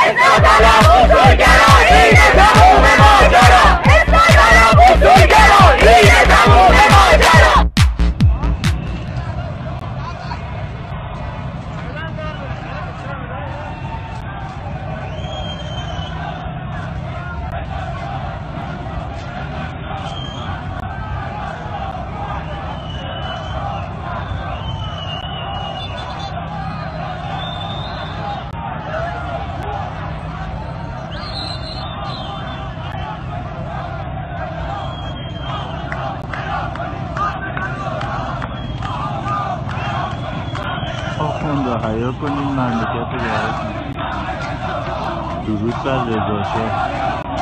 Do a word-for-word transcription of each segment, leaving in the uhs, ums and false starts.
حیا کنیم مملکت رو داره کنیم. درود بر رضا شاه.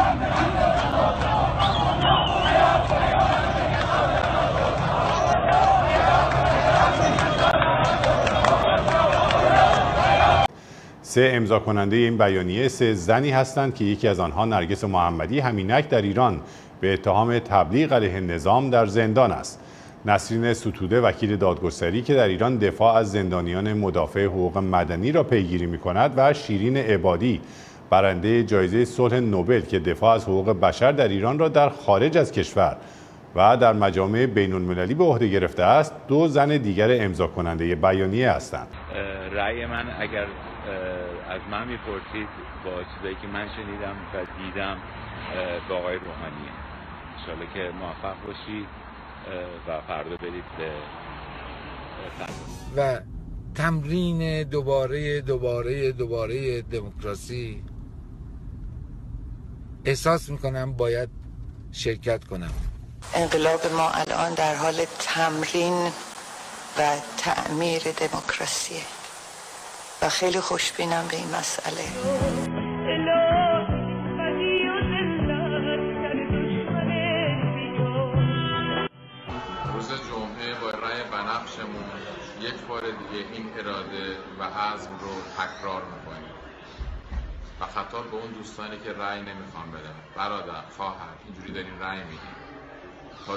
سه امضا کننده این بیانیه سه زنی هستند که یکی از آنها نرگس محمدی همینک در ایران به اتهام تبلیغ علیه نظام در زندان است. نسرین ستوده وکیل دادگستری که در ایران دفاع از زندانیان مدافع حقوق مدنی را پیگیری می‌کند و شیرین عبادی برنده جایزه صلح نوبل که دفاع از حقوق بشر در ایران را در خارج از کشور و در مجامع بین‌المللی به عهده گرفته است، دو زن دیگر امضا کننده بیانیه هستند. رأی من اگر از من می‌پرسید با چیزایی که من شنیدم و دیدم با آقای روحانیه. انشالله که موفق باشید و فردا برید به و تمرین دوباره دوباره دوباره دموکراسی احساس میکنم باید شرکت کنم. انقلاب ما الان در حال تمرین و تعمیر دموکراسیه و خیلی خوشبینم به این مسئله. بنفشمون یک بار دیگه این اراده و عزم رو تکرار میکنیم و خطاب به اون دوستانی که رأی نمیخوان بدن، برادر، خواهر، اینجوری دارین رأی میدین تا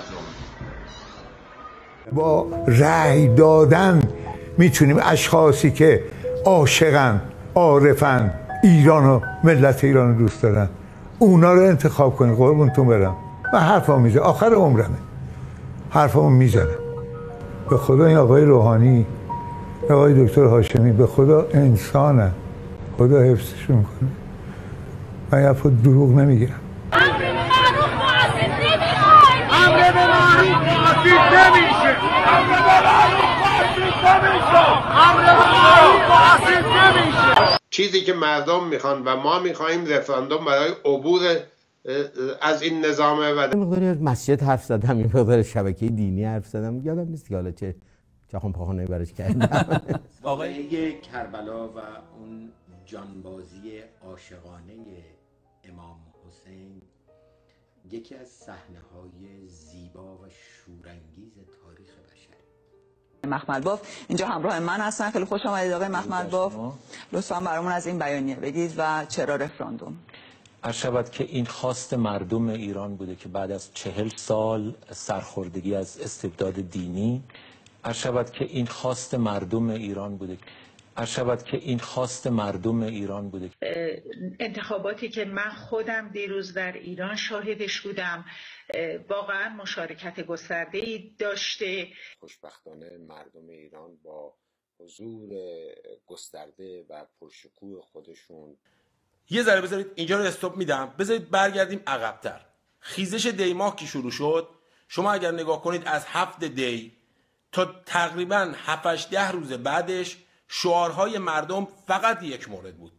جمعه. با رأی دادن میتونیم اشخاصی که عاشقن، عارفن، ایران و ملت ایران رو دوست دارن، اونا رو انتخاب کنیم. قربونتون برم، من حرفا میزنم، آخر عمرمه حرفامو میزنم. به خدا این آقای روحانی، آقای دکتر هاشمی، به خدا انسانه، خدا حفظشون کنه. من یه حرف دروغ نمیگیرم. امر به معروف معاصد نمیخوای، امر به معروف معاصد نمیشه، امر به معروف معاصد نمیشه، امر به معروف معاصد نمیشه. چیزی که مردم میخوان و ما میخوایم رفراندوم برای عبور از این نظامه. و یه مقداری از مسجد حرف زدم، یه مقدار شبکه دینی حرف زدم، یادم نیست که حالا چه چخون پاخونه برش کردم. واقعه کربلا و اون جانبازی عاشقانه امام حسین یکی از صحنه‌های زیبا و شورانگیز تاریخ بشر. مخملباف اینجا همراه من هستن. خیلی خوش آمدید آقای مخملباف. لطفاً برامون از این بیانیه بگید و چرا رفراندوم. عرض شود که این خواست مردم ایران بوده که بعد از چهل سال سرخوردگی از استبداد دینی، عرض شود که این خواست مردم ایران بوده عرض شود که این خواست مردم ایران بوده. انتخاباتی که من خودم دیروز در ایران شاهدش بودم واقعا مشارکت گسترده‌ای داشته. خوشبختانه مردم ایران با حضور گسترده و پرشکوه خودشون. یه ذره بذارید اینجا رو استاپ میدم، بذارید برگردیم عقب‌تر. خیزش دی ماه که شروع شد، شما اگر نگاه کنید از هفت دی تا تقریبا هفت ده روز بعدش شعارهای مردم فقط یک مورد بود: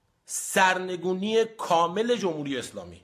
سرنگونی کامل جمهوری اسلامی.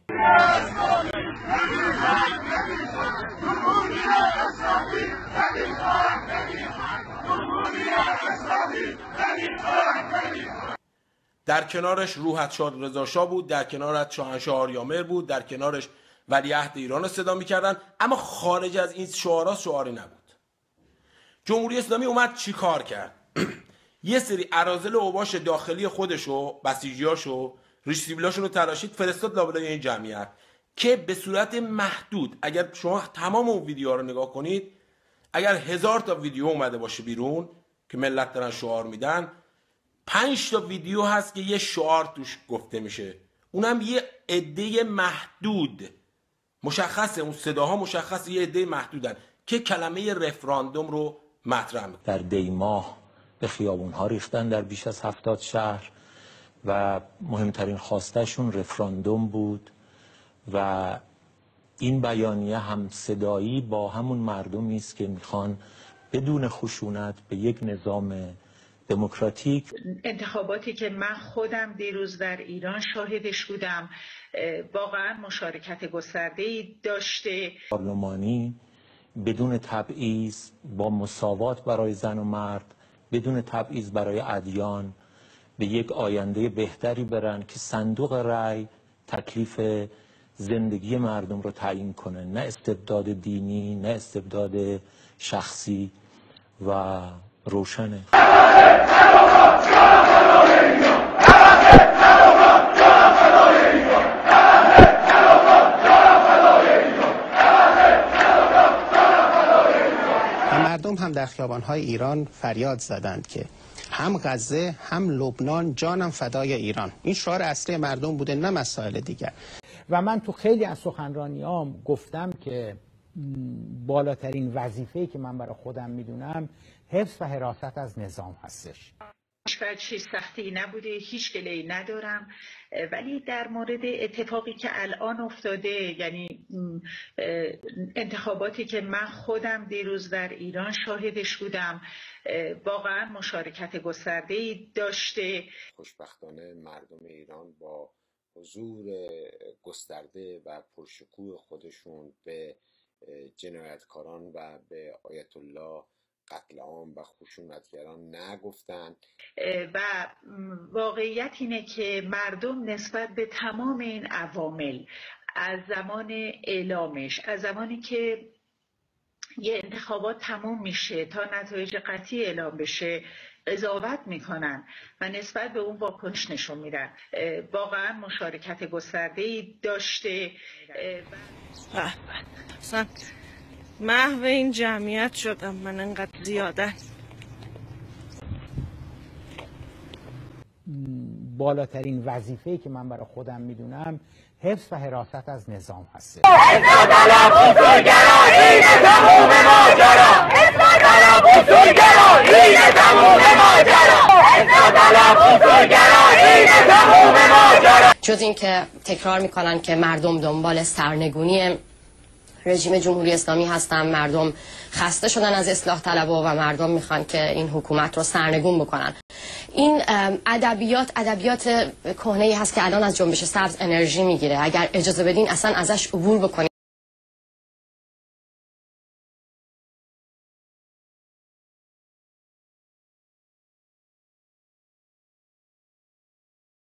در کنارش روحت شاد رضا شاه بود، در کنارش شاهنشاه آریامر بود، در کنارش ولیعهد ایران رو صدا می‌کردن، اما خارج از این شعارها شعاری نبود. جمهوری اسلامی اومد چی کار کرد؟ یه سری اراذل و اوباش داخلی خودشو، بسیجیاشو، ریسیبلاشون رو تراشید فرستاد لابلای این جمعیت که به صورت محدود، اگر شما تمام اون ویدیوها رو نگاه کنید، اگر هزار تا ویدیو اومده باشه بیرون که ملت دارن شعار میدن، پنج تا ویدیو هست که یه شعار توش گفته میشه، اونم یه عده محدود، مشخصه اون صداها مشخصه، یه عده محدودن که کلمه رفراندوم رو مطرح میکنن. در دی ماه به خیابون‌ها ریختن در بیش از هفتاد شهر و مهمترین خواستشون رفراندوم بود و این بیانیه هم صدایی با همون مردمی است که میخوان بدون خشونت به یک نظام دموکراتیک. انتخاباتی که من خودم دیروز در ایران شاهدش بودم واقعا مشارکت گسترده‌ای داشته. پارلمانی بدون تبعیض، با مساوات برای زن و مرد، بدون تبعیض برای ادیان، به یک آینده بهتری برن که صندوق رأی تکلیف زندگی مردم رو تعیین کنه، نه استبداد دینی، نه استبداد شخصی و روشنه. مردم هم در خیابان‌های ایران فریاد زدند که هم غزه هم لبنان جانم فدای ایران. این شعار اصلی مردم بوده، نه مسائل دیگر. و من تو خیلی از سخنرانیام گفتم که بالاترین وظیفه‌ای که من برای خودم میدونم حفظ و حراست از نظام هستش. هیچ سختی نبوده، هیچ گله‌ای ندارم، ولی در مورد اتفاقی که الان افتاده، یعنی انتخاباتی که من خودم دیروز در ایران شاهدش بودم، واقعا مشارکت گسترده‌ای داشته. خوشبختانه مردم ایران با حضور گسترده و پرشکوه خودشون به جنایتکاران و به آیت الله قتل عام و خشونتگران نگفتند و واقعیت اینه که مردم نسبت به تمام این عوامل از زمان اعلامش، از زمانی که یه انتخابات تموم میشه تا نتایج قطعی اعلام بشه قضاوت میکنن و نسبت به اون واکنش نشون میدن. واقعا مشارکت گسترده‌ای داشته. اصلا محو این جمعیت شدم من انقدر زیادن. بالاترین وظیفه‌ای که من برای خودم میدونم حفظ و حراست از نظام هست. جز این که تکرار میکنن که مردم دنبال سرنگونی رژیم جمهوری اسلامی هستن، مردم خسته شدن از اصلاح طلبها و مردم میخوان که این حکومت رو سرنگون بکنن. این ادبیات ادبیات کهنه‌ای هست که الان از جنبش سبز انرژی میگیره. اگر اجازه بدین اصلا ازش عبور بکنیم.